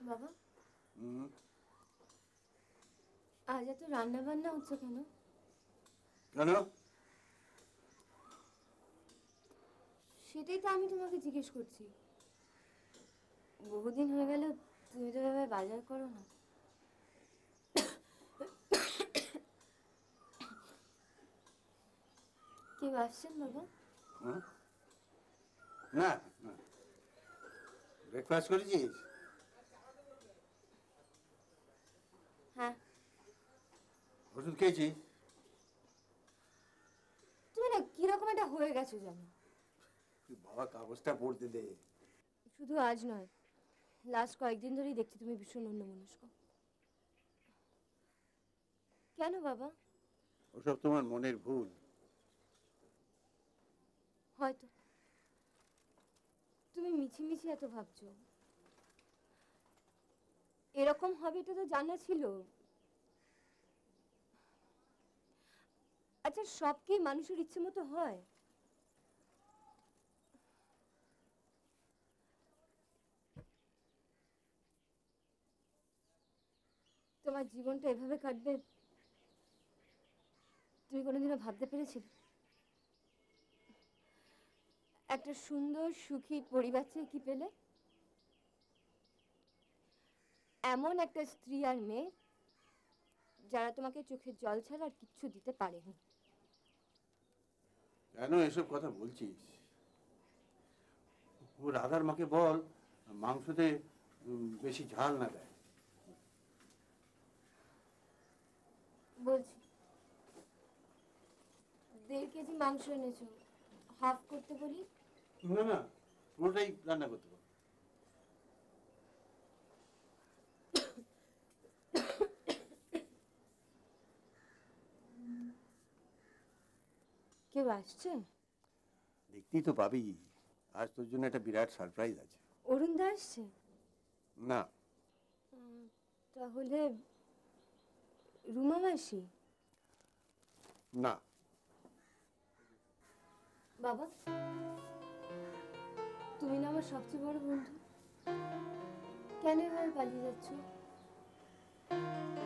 বাবা আজ এত রান্না বান্না হচ্ছে কেন? কেন? সেটাই তো আমি তোমাকে জিজ্ঞেস করছি। বহুদিন হয়ে গেল তুমি তো এভাবে বাজার করো না। কেউ আসছেন বাবা? না না, ব্রেকফাস্ট করেছিস? হ্যাঁ। ওষুধ খেয়েছিস? তুমি না কিরকম একটা হয়ে গেছো জানো? বাবা কাগজটা পড়তে দে। শুধু আজ নয়, লাস্ট কয়েকদিন ধরেই দেখছি তুমি ভীষণ অন্যমনস্ক। কেন বাবা? ওসব তোমার মনের ভুল। হয়তো তুমি মিছিমিছি এত ভাবছো। এরকম হবে এটা তো জানা ছিল। আচ্ছা, সব কি মানুষের ইচ্ছে মতো হয়? তোমার জীবনটা এভাবে কাটবে তুমি কোনোদিনও ভাবতে পেরেছিলে? একটা সুন্দর সুখী পরিবার চেয়ে কি পেলে? এমন একটা স্ত্রী আর মেয়ে যারা তোমাকে চোখের জল ছাড়া আর কিচ্ছু দিতে পারেনি। কেন এসব কথা বলছিস? ও রাধার মাকে বল মাংসতে বেশি ঝাল না দেয়। বলছি 1.5 কেজি মাংস এনেছো, হাফ করতে বলি? না না, পুরোটাই রান্না করতে পারো। কেউ আসছে? দেখতেই তো পাবি, আজ তোর জন্য একটা বিরাট সারপ্রাইজ আছে। অরুণদা আসছে? না। তাহলে রুমা মাসি? না। বাবা, তুমি না আমার সবচেয়ে বড় বন্ধু, কেন এভাবে পালিয়ে যাচ্ছ?